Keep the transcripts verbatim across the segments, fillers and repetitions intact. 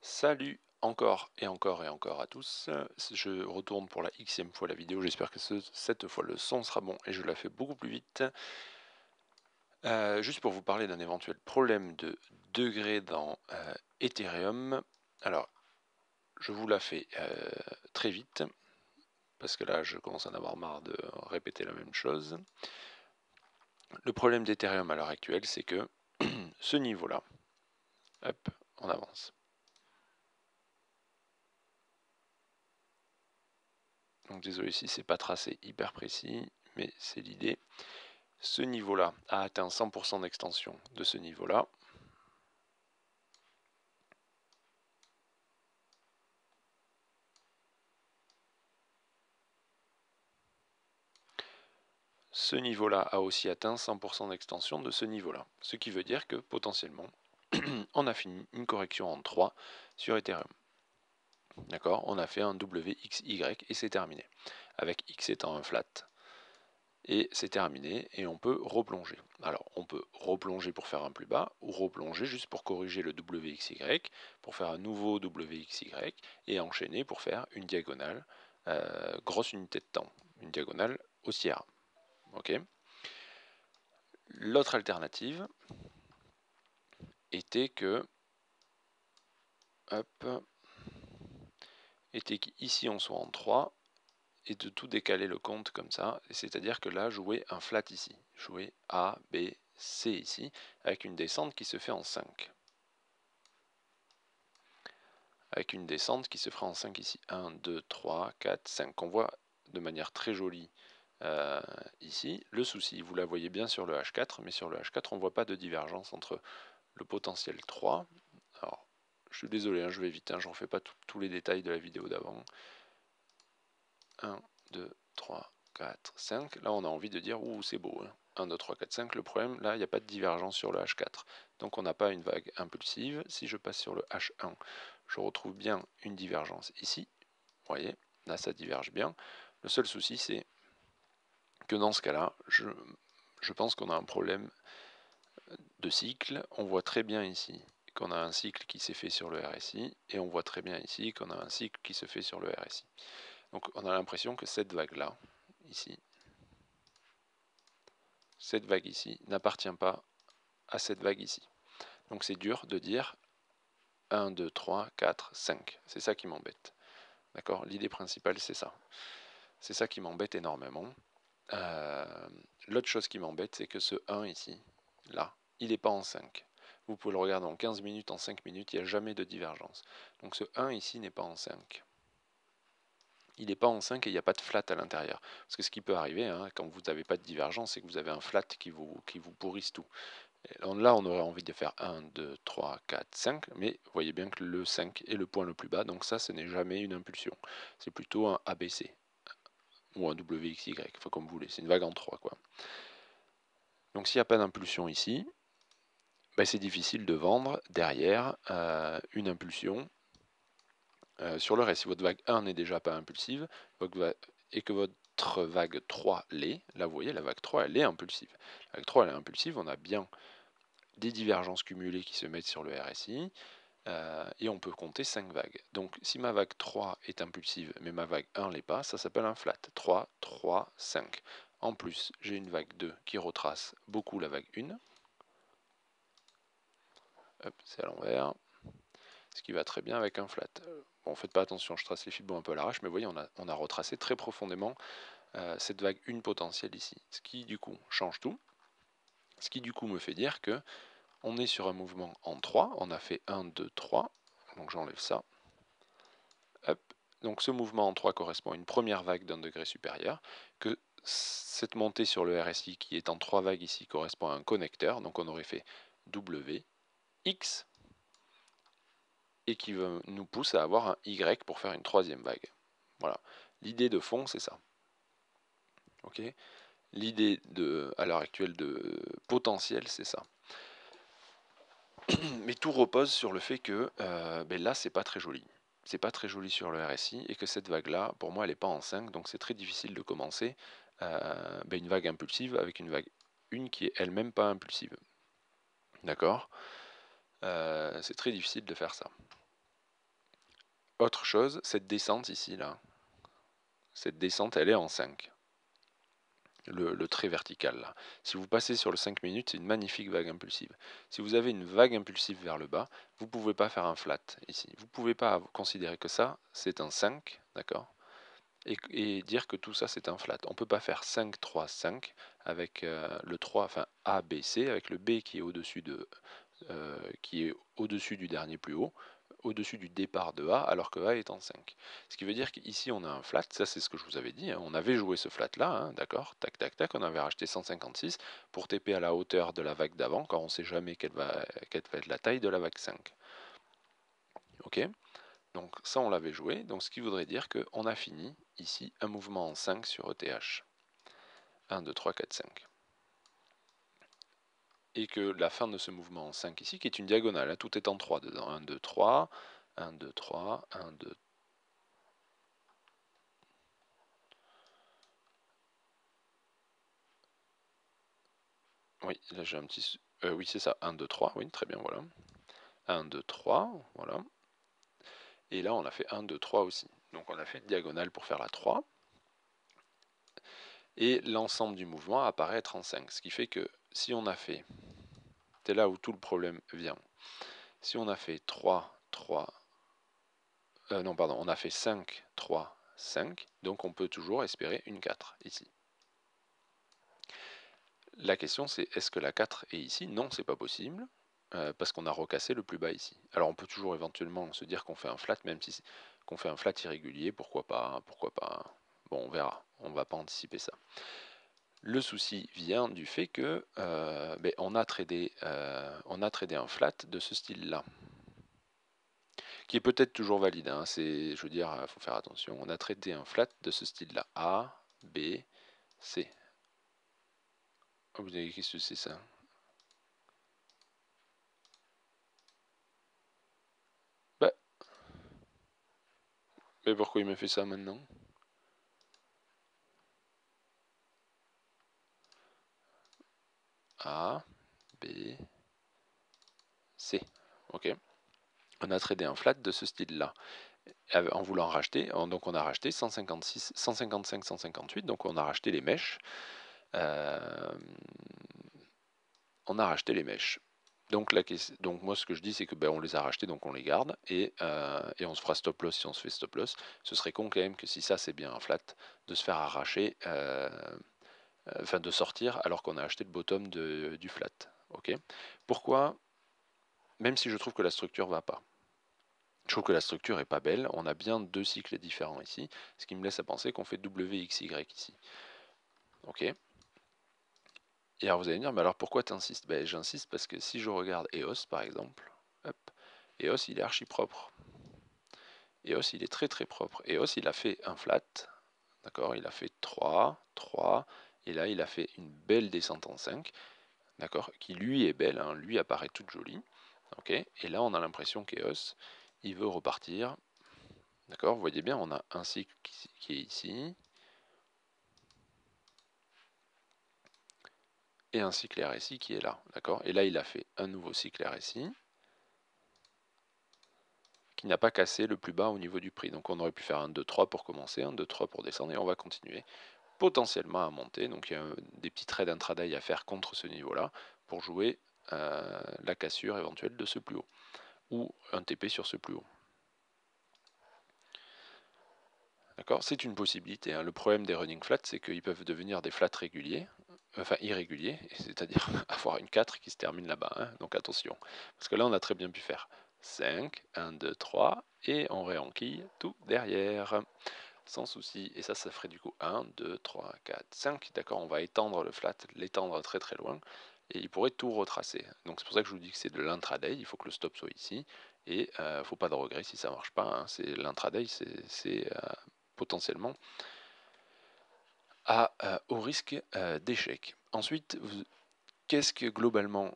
Salut encore et encore et encore à tous, je retourne pour la xème fois la vidéo, j'espère que ce- cette fois le son sera bon et je la fais beaucoup plus vite. Euh, juste pour vous parler d'un éventuel problème de degré dans euh, Ethereum. Alors, je vous la fais euh, très vite, parce que là je commence à en avoir marre de répéter la même chose. Le problème d'Ethereum à l'heure actuelle, c'est que ce niveau-là, hop, on avance. Donc désolé si c'est pas tracé hyper précis, mais c'est l'idée. Ce niveau-là a atteint cent pour cent d'extension de ce niveau-là. Ce niveau-là a aussi atteint cent pour cent d'extension de ce niveau-là. Ce qui veut dire que potentiellement, on a fini une correction en trois sur Ethereum. D'accord? On a fait un W X Y et c'est terminé. Avec X étant un flat. Et c'est terminé et on peut replonger. Alors on peut replonger pour faire un plus bas ou replonger juste pour corriger le W X Y, pour faire un nouveau W X Y et enchaîner pour faire une diagonale, euh, grosse unité de temps, une diagonale haussière. Ok. L'autre alternative était que, hop, était qu'ici on soit en trois et de tout décaler le compte comme ça, c'est-à-dire que là jouer un flat ici, jouer A, B, C ici, avec une descente qui se fait en cinq. Avec une descente qui se fera en cinq ici. un, deux, trois, quatre, cinq. Qu'on voit de manière très jolie euh, ici. Le souci, vous la voyez bien sur le H quatre, mais sur le H quatre, on ne voit pas de divergence entre le potentiel trois. Alors, je suis désolé, hein, je vais vite, hein, je ne refais pas tous les détails de la vidéo d'avant. un, deux, trois, quatre, cinq. Là, on a envie de dire, ouh, c'est beau. Hein. un, deux, trois, quatre, cinq. Le problème, là, il n'y a pas de divergence sur le H quatre. Donc, on n'a pas une vague impulsive. Si je passe sur le H un, je retrouve bien une divergence ici. Vous voyez, là, ça diverge bien. Le seul souci, c'est que dans ce cas-là, je, je pense qu'on a un problème de cycle. On voit très bien ici qu'on a un cycle qui s'est fait sur le R S I. Et on voit très bien ici qu'on a un cycle qui se fait sur le R S I. Donc, on a l'impression que cette vague-là, ici, cette vague ici n'appartient pas à cette vague ici. Donc c'est dur de dire un, deux, trois, quatre, cinq. C'est ça qui m'embête. D'accord? L'idée principale, c'est ça. C'est ça qui m'embête énormément. Euh, L'autre chose qui m'embête, c'est que ce un ici, là, il n'est pas en cinq. Vous pouvez le regarder en quinze minutes, en cinq minutes, il n'y a jamais de divergence. Donc ce un ici n'est pas en cinq. Il n'est pas en cinq et il n'y a pas de flat à l'intérieur. Parce que ce qui peut arriver, hein, quand vous n'avez pas de divergence, c'est que vous avez un flat qui vous, qui vous pourrisse tout. Là, on aurait envie de faire un, deux, trois, quatre, cinq, mais vous voyez bien que le cinq est le point le plus bas, donc ça, ce n'est jamais une impulsion. C'est plutôt un A B C, ou un W X Y, enfin comme vous voulez, c'est une vague en trois, quoi. Donc s'il n'y a pas d'impulsion ici, ben, c'est difficile de vendre derrière euh, une impulsion euh, sur le reste. Si votre vague un n'est déjà pas impulsive, et que votre vague trois l'est, là vous voyez, la vague trois, elle est impulsive. La vague trois, elle est impulsive, on a bien des divergences cumulées qui se mettent sur le R S I, euh, et on peut compter cinq vagues. Donc si ma vague trois est impulsive, mais ma vague un l'est pas, ça s'appelle un flat. trois, trois, cinq. En plus, j'ai une vague deux qui retrace beaucoup la vague un. Hop, c'est à l'envers. Ce qui va très bien avec un flat. Bon, faites pas attention, je trace les fibos un peu à l'arrache, mais vous voyez, on a, on a retracé très profondément euh, cette vague un potentielle ici. Ce qui, du coup, change tout. Ce qui, du coup, me fait dire que on est sur un mouvement en trois. On a fait un, deux, trois. Donc j'enlève ça. Hop. Donc ce mouvement en trois correspond à une première vague d'un degré supérieur, que cette montée sur le R S I qui est en trois vagues ici correspond à un connecteur, donc on aurait fait W, X, et qui nous pousse à avoir un Y pour faire une troisième vague. Voilà. L'idée de fond, c'est ça. Ok. L'idée de, à l'heure actuelle de potentiel, c'est ça. Mais tout repose sur le fait que euh, ben là, c'est pas très joli. C'est pas très joli sur le R S I et que cette vague-là, pour moi, elle n'est pas en cinq, donc c'est très difficile de commencer euh, ben une vague impulsive avec une vague un qui est elle-même pas impulsive. D'accord euh, C'est très difficile de faire ça. autre chose, cette descente ici, là, cette descente, elle est en cinq. Le, le trait vertical là. Si vous passez sur le cinq minutes, c'est une magnifique vague impulsive. Si vous avez une vague impulsive vers le bas, vous ne pouvez pas faire un flat ici. Vous ne pouvez pas considérer que ça, c'est un cinq, d'accord, et, et dire que tout ça, c'est un flat. On ne peut pas faire cinq, trois, cinq avec euh, le trois, enfin A, B, C, avec le B qui est au-dessus de, euh, qui est au-dessus du dernier plus haut, au-dessus du départ de A, alors que A est en cinq. Ce qui veut dire qu'ici on a un flat, ça c'est ce que je vous avais dit, hein. On avait joué ce flat là, hein, d'accord, tac tac tac, on avait racheté cent cinquante-six pour T P à la hauteur de la vague d'avant, quand on ne sait jamais quelle va, quelle va être la taille de la vague cinq. Ok, donc ça on l'avait joué, donc ce qui voudrait dire qu'on a fini ici un mouvement en cinq sur E T H. un, deux, trois, quatre, cinq. Et que la fin de ce mouvement en cinq ici, qui est une diagonale, hein, tout est en trois dedans, un, deux, trois, un, deux, trois, un, deux, oui, là j'ai un petit, euh, oui c'est ça, un, deux, trois, oui, très bien, voilà, un, deux, trois, voilà, et là on a fait un, deux, trois aussi, donc on a fait une diagonale pour faire la trois, et l'ensemble du mouvement apparaît être en cinq, ce qui fait que si on a fait, c'est là où tout le problème vient, si on a fait trois, trois, euh, non pardon, on a fait cinq, trois, cinq, donc on peut toujours espérer une quatre ici. La question c'est, est-ce que la quatre est ici? Non, c'est pas possible, euh, parce qu'on a recassé le plus bas ici. Alors on peut toujours éventuellement se dire qu'on fait un flat, même si qu'on fait un flat irrégulier, pourquoi pas, pourquoi pas. Bon, on verra, on va pas anticiper ça. Le souci vient du fait que euh, ben, on, a tradé, euh, on a tradé un flat de ce style-là, qui est peut-être toujours valide, hein, c'est, je veux dire, il faut faire attention. On a tradé un flat de ce style-là, A, B, C. Oh, vous avez qu'est-ce que c'est ça? Bah, mais pourquoi il me fait ça maintenant? A, B, C. Ok. On a tradé un flat de ce style-là. En voulant racheter, donc on a racheté cent cinquante-six, cent cinquante-cinq, cent cinquante-huit, donc on a racheté les mèches. Euh, on a racheté les mèches. Donc, la, donc moi ce que je dis c'est que ben, on les a rachetés, donc on les garde, et, euh, et on se fera stop loss si on se fait stop loss. Ce serait con quand même que si ça c'est bien un flat, de se faire arracher, euh, enfin de sortir alors qu'on a acheté le bottom de, du flat. Ok. Pourquoi? Même si je trouve que la structure va pas. Je trouve que la structure est pas belle. On a bien deux cycles différents ici, ce qui me laisse à penser qu'on fait W X Y ici. Ok. Et alors vous allez me dire, mais alors pourquoi tu insistes? Ben, j'insiste parce que si je regarde E O S par exemple, hop, E O S il est archi propre. E O S il est très très propre. E O S il a fait un flat, d'accord, il a fait trois, trois, et là il a fait une belle descente en cinq, d'accord, qui lui est belle, hein, lui apparaît toute jolie. Ok. Et là on a l'impression qu'E O S il veut repartir. D'accord, vous voyez bien, on a un cycle qui est ici, et un cycle R S I qui est là. D'accord, et là, il a fait un nouveau cycle R S I qui n'a pas cassé le plus bas au niveau du prix. Donc on aurait pu faire un deux trois pour commencer, un deux trois pour descendre, et on va continuer potentiellement à monter. Donc il y a des petits trades intraday à faire contre ce niveau-là pour jouer euh, la cassure éventuelle de ce plus haut, ou un T P sur ce plus haut. D'accord, c'est une possibilité, hein. Le problème des running flats, c'est qu'ils peuvent devenir des flats réguliers, enfin irréguliers, c'est-à-dire avoir une quatre qui se termine là-bas, hein. Donc attention, parce que là on a très bien pu faire cinq, un, deux, trois, et on réenquille tout derrière, sans souci, et ça, ça ferait du coup un, deux, trois, quatre, cinq, d'accord, on va étendre le flat, l'étendre très très loin, et il pourrait tout retracer. Donc c'est pour ça que je vous dis que c'est de l'intraday, il faut que le stop soit ici, et il euh, ne faut pas de regret si ça ne marche pas, hein. C'est l'intraday, c'est... Euh, potentiellement à, euh, au risque euh, d'échec. Ensuite, qu'est-ce que globalement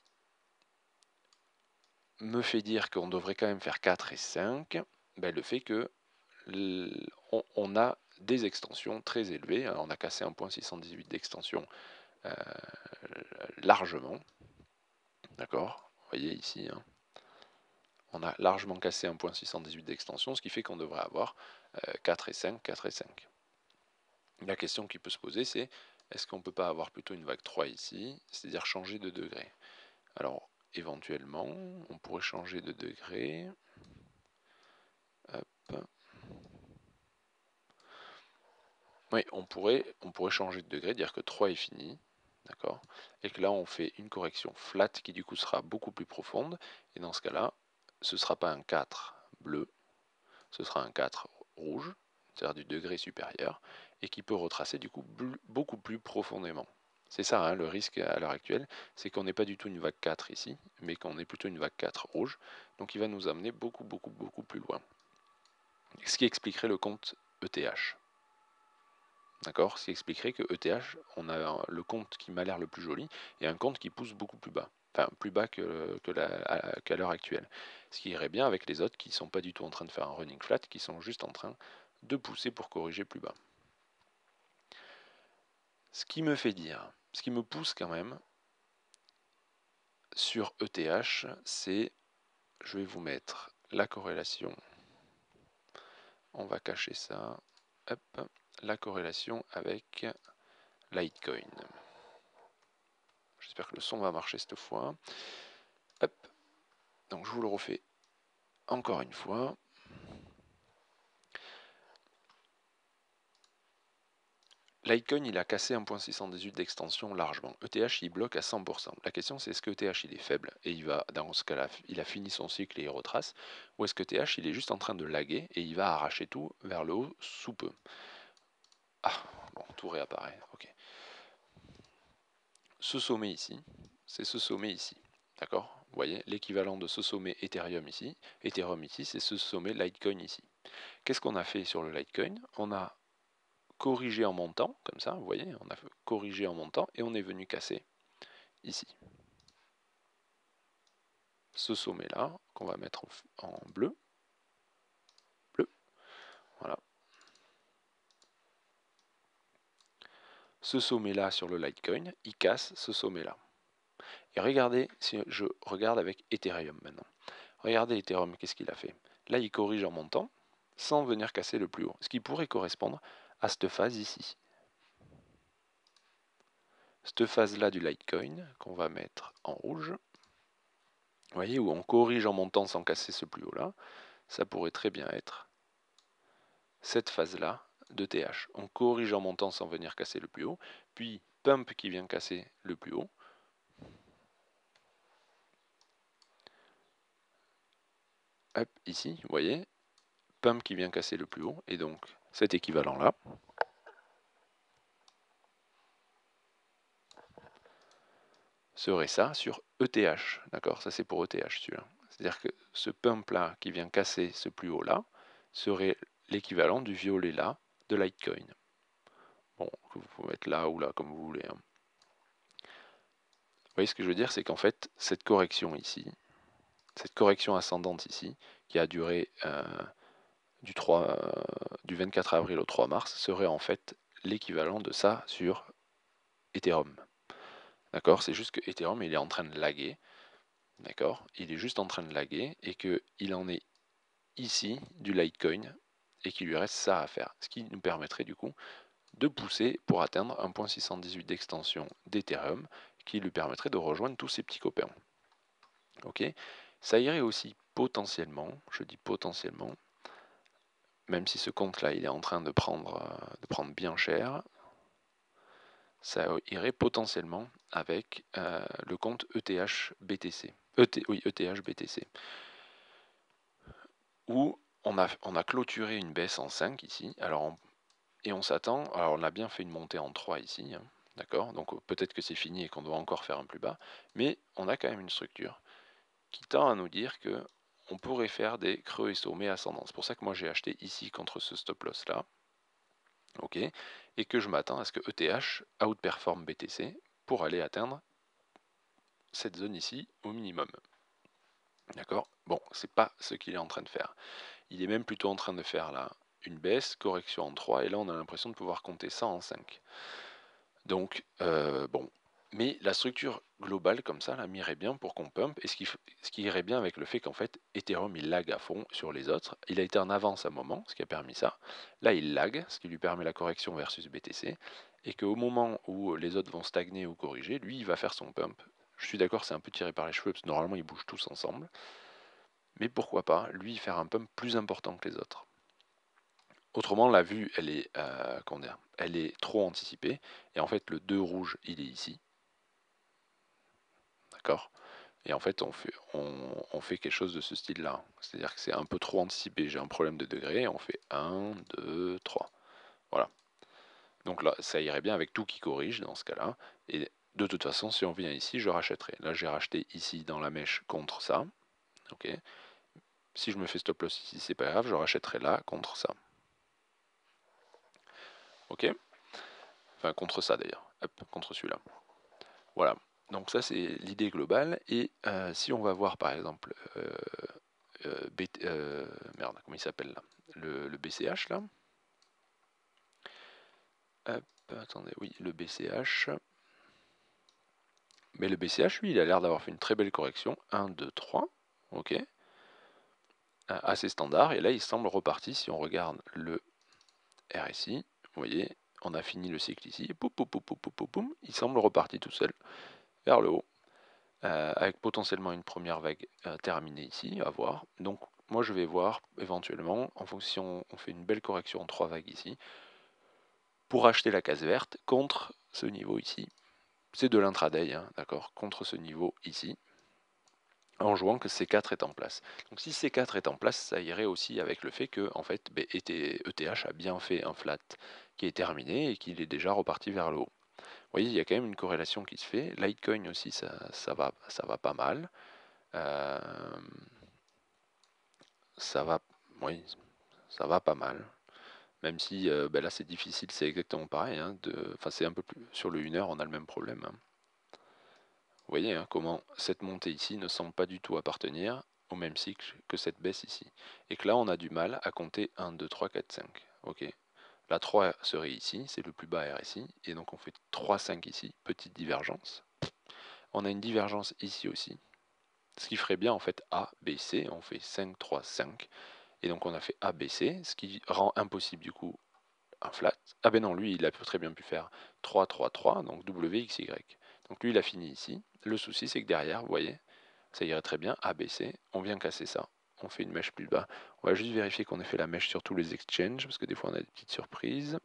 me fait dire qu'on devrait quand même faire quatre et cinq? Ben, le fait que on, on a des extensions très élevées, hein. On a cassé un point six cent dix-huit d'extension euh, largement. D'accord, vous voyez ici, hein. On a largement cassé un point six cent dix-huit d'extension, ce qui fait qu'on devrait avoir euh, quatre et cinq, quatre et cinq. La question qui peut se poser, c'est est-ce qu'on ne peut pas avoir plutôt une vague trois ici, c'est-à-dire changer de degré? Alors, éventuellement, on pourrait changer de degré. Hop. Oui, on pourrait, on pourrait changer de degré, dire que trois est fini, d'accord? Et que là, on fait une correction flat qui du coup sera beaucoup plus profonde. Et dans ce cas-là, ce ne sera pas un quatre bleu, ce sera un quatre rouge, c'est-à-dire du degré supérieur, et qui peut retracer du coup beaucoup plus profondément. C'est ça hein, le risque à l'heure actuelle, c'est qu'on n'est pas du tout une vague quatre ici, mais qu'on est plutôt une vague quatre rouge, donc il va nous amener beaucoup beaucoup beaucoup plus loin. Ce qui expliquerait le compte E T H. D'accord, ce qui expliquerait que E T H, on a le compte qui m'a l'air le plus joli, et un compte qui pousse beaucoup plus bas, enfin plus bas que, que la, à, qu'à l'heure actuelle. Ce qui irait bien avec les autres qui ne sont pas du tout en train de faire un running flat, qui sont juste en train de pousser pour corriger plus bas. Ce qui me fait dire, ce qui me pousse quand même sur E T H, c'est, je vais vous mettre la corrélation, on va cacher ça, hop, la corrélation avec Litecoin. J'espère que le son va marcher cette fois. Hop, donc je vous le refais encore une fois. Litecoin, il a cassé un point six cent dix-huit d'extension largement. E T H, il bloque à cent pour cent. La question, c'est est-ce que E T H, il est faible et il va, dans ce cas-là, il a fini son cycle et il retrace, ou est-ce que E T H, il est juste en train de laguer et il va arracher tout vers le haut sous peu. Ah, bon, tout réapparaît, ok. Ce sommet ici, c'est ce sommet ici, d'accord? Vous voyez, l'équivalent de ce sommet Ethereum ici, Ethereum ici, c'est ce sommet Litecoin ici. Qu'est-ce qu'on a fait sur le Litecoin? On a corrigé en montant, comme ça, vous voyez, on a corrigé en montant et on est venu casser ici. Ce sommet-là, qu'on va mettre en, en bleu, bleu, voilà. Ce sommet-là sur le Litecoin, il casse ce sommet-là. Et regardez, si je regarde avec Ethereum maintenant. Regardez Ethereum, qu'est-ce qu'il a fait? Là, il corrige en montant, sans venir casser le plus haut. Ce qui pourrait correspondre à cette phase ici. Cette phase-là du Litecoin, qu'on va mettre en rouge, vous voyez, où on corrige en montant sans casser ce plus haut-là, ça pourrait très bien être cette phase-là de T H. On corrige en montant sans venir casser le plus haut, puis pump qui vient casser le plus haut. Hop, ici, vous voyez, pump qui vient casser le plus haut, et donc cet équivalent-là. Serait ça sur E T H, d'accord? Ça c'est pour E T H celui-là. C'est-à-dire que ce pump-là qui vient casser ce plus haut-là serait l'équivalent du violet-là de Litecoin. Bon, vous pouvez mettre là ou là comme vous voulez. Hein. Vous voyez ce que je veux dire, c'est qu'en fait, cette correction ici, cette correction ascendante ici, qui a duré euh, du, trois, euh, du vingt-quatre avril au trois mars, serait en fait l'équivalent de ça sur Ethereum. D'accord? C'est juste que Ethereum, il est en train de laguer. D'accord? Il est juste en train de laguer et qu'il en est ici du Litecoin et qu'il lui reste ça à faire. Ce qui nous permettrait du coup de pousser pour atteindre un point six cent dix-huit d'extension d'Ethereum qui lui permettrait de rejoindre tous ces petits copains. Ok? Ça irait aussi potentiellement, je dis potentiellement, même si ce compte-là il est en train de prendre, de prendre bien cher, ça irait potentiellement avec euh, le compte E T H B T C. E T, oui, E T H B T C. Où on a, on a clôturé une baisse en cinq ici, alors on, et on s'attend, alors on a bien fait une montée en trois ici, hein, d'accord, donc peut-être que c'est fini et qu'on doit encore faire un plus bas, mais on a quand même une structure qui tend à nous dire que on pourrait faire des creux et sommets ascendants. C'est pour ça que moi j'ai acheté ici contre ce stop loss là, ok, et que je m'attends à ce que E T H outperforme B T C pour aller atteindre cette zone ici au minimum. D'accord? Bon, c'est pas ce qu'il est en train de faire. Il est même plutôt en train de faire là une baisse, correction en trois, et là on a l'impression de pouvoir compter ça en cinq. Donc, euh, bon, Mais la structure globale comme ça, là, m'irait bien pour qu'on pump, et ce qui, ce qui irait bien avec le fait qu'en fait, Ethereum, il lag à fond sur les autres. Il a été en avance à un moment, ce qui a permis ça. Là, il lag, ce qui lui permet la correction versus B T C, et qu'au moment où les autres vont stagner ou corriger, lui, il va faire son pump. Je suis d'accord, c'est un peu tiré par les cheveux, parce que normalement, ils bougent tous ensemble. Mais pourquoi pas, lui, faire un pump plus important que les autres. Autrement, la vue, elle est, euh, comment dire, elle est trop anticipée, et en fait, le deux rouge, il est ici. D'accord. Et en fait, on fait, on, on fait quelque chose de ce style-là. C'est-à-dire que c'est un peu trop anticipé. J'ai un problème de degré. On fait un, deux, trois. Voilà. Donc là, ça irait bien avec tout qui corrige dans ce cas-là. Et de toute façon, si on vient ici, je rachèterai. Là, j'ai racheté ici dans la mèche contre ça. Ok. Si je me fais stop loss ici, c'est pas grave. Je rachèterai là contre ça. Ok. Enfin, contre ça d'ailleurs. Hop, contre celui-là. Voilà. Donc ça, c'est l'idée globale. Et euh, si on va voir par exemple... Euh, Euh, B, euh, merde, comment il s'appelle là, le, le B C H là. Hop, attendez, oui, le B C H. Mais le B C H, lui, il a l'air d'avoir fait une très belle correction. un, deux, trois. Ok. Assez standard. Et là, il semble reparti. Si on regarde le R S I, vous voyez, on a fini le cycle ici. Poum, poum, poum, poum, poum, poum, il semble reparti tout seul vers le haut. Euh, avec potentiellement une première vague euh, terminée ici, à voir. Donc, moi, je vais voir éventuellement, en fonction, on fait une belle correction en trois vagues ici, pour acheter la case verte contre ce niveau ici. C'est de l'intraday, hein, d'accord, contre ce niveau ici, en jouant que C quatre est en place. Donc si C quatre est en place, ça irait aussi avec le fait que en fait, E T H a bien fait un flat qui est terminé et qu'il est déjà reparti vers le haut. Vous voyez, il y a quand même une corrélation qui se fait. Litecoin aussi, ça, ça, va, ça va pas mal. Euh, ça va, oui, ça va pas mal. Même si euh, ben là c'est difficile, c'est exactement pareil. Hein, enfin, c'est un peu plus sur le une heure, on a le même problème. Hein. Vous voyez hein, comment cette montée ici ne semble pas du tout appartenir au même cycle que cette baisse ici. Et que là, on a du mal à compter un, deux, trois, quatre, cinq. Ok. La trois serait ici, c'est le plus bas R S I. Et donc on fait trois, cinq ici, petite divergence. On a une divergence ici aussi. Ce qui ferait bien en fait A, B, C. On fait cinq, trois, cinq. Et donc on a fait A, B, C, ce qui rend impossible du coup un flat. Ah ben non, lui, il a très bien pu faire trois, trois, trois, donc W, X, Y. Donc lui, il a fini ici. Le souci, c'est que derrière, vous voyez, ça irait très bien, A, B, C, on vient casser ça. On fait une mèche plus bas. On va juste vérifier qu'on ait fait la mèche sur tous les exchanges, parce que des fois, on a des petites surprises.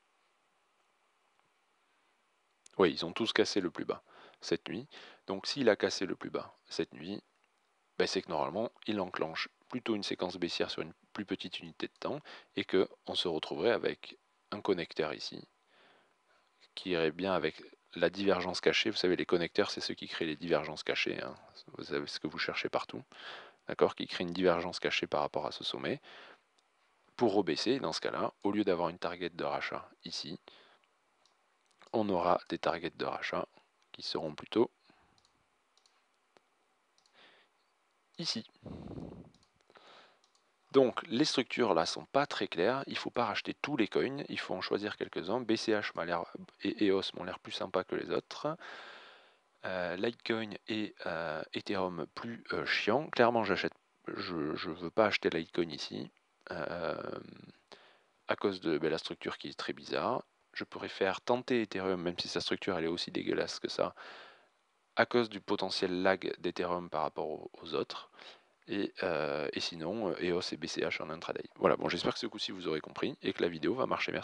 Oui, ils ont tous cassé le plus bas cette nuit. Donc s'il a cassé le plus bas cette nuit, ben, c'est que normalement, il enclenche plutôt une séquence baissière sur une plus petite unité de temps, et qu'on se retrouverait avec un connecteur ici, qui irait bien avec la divergence cachée. Vous savez, les connecteurs, c'est ceux qui créent les divergences cachées. Hein. Vous savez ce que vous cherchez partout. D'accord, qui créent une divergence cachée par rapport à ce sommet. Pour rebaisser, dans ce cas-là, au lieu d'avoir une target de rachat ici, on aura des targets de rachat qui seront plutôt ici. Donc les structures là sont pas très claires, il ne faut pas racheter tous les coins, il faut en choisir quelques-uns. B C H m'a l'air et E O S m'ont l'air plus sympas que les autres. Euh, Litecoin et euh, Ethereum plus euh, chiant. Clairement, j'achète, je ne veux pas acheter Litecoin ici euh, à cause de ben, la structure qui est très bizarre. Je pourrais faire tenter Ethereum, même si sa structure elle est aussi dégueulasse que ça, à cause du potentiel lag d'Ethereum par rapport aux, aux autres. Et, euh, et sinon, E O S et B C H en intraday. Voilà, bon, j'espère que ce coup-ci vous aurez compris et que la vidéo va marcher. Merci.